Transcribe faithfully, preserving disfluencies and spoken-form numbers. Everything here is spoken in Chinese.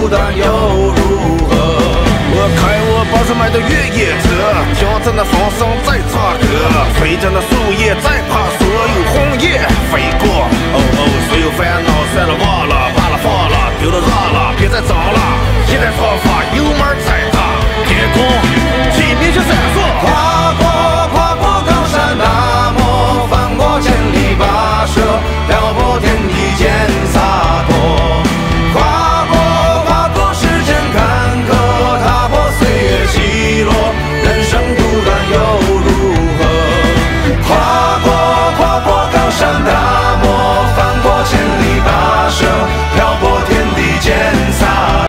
孤单又如何？我开我保时买的越野车，挑着那风声在唱歌，吹着那树叶在爬所有红叶飞过。哦哦，所有烦恼删了忘了，怕了放了，丢了让了，别再找